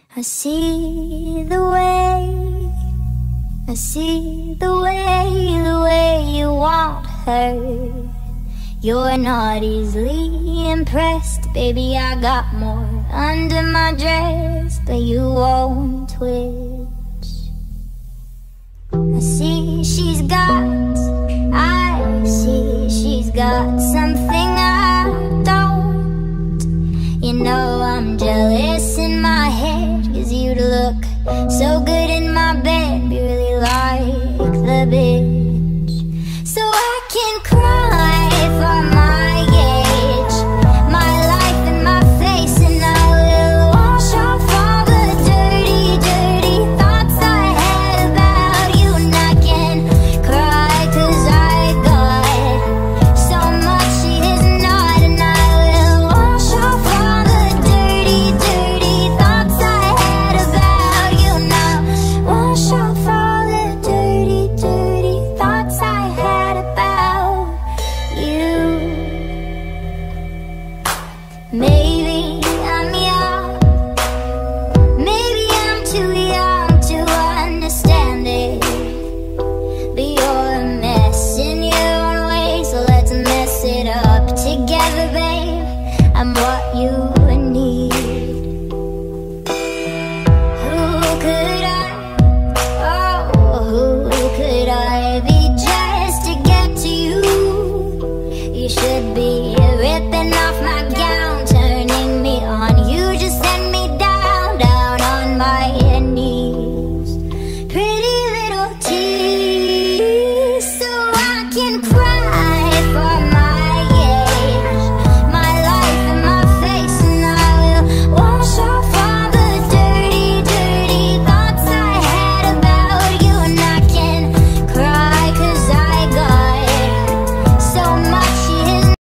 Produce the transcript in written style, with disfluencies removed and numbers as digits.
I see the way, I see the way you want her. You're not easily impressed, baby, I got more under my dress, but you won't twitch. I see she's got, I see she's got something I don't. You know I'm jealous in my head, 'cause you'd look so good in my bed, be really like the big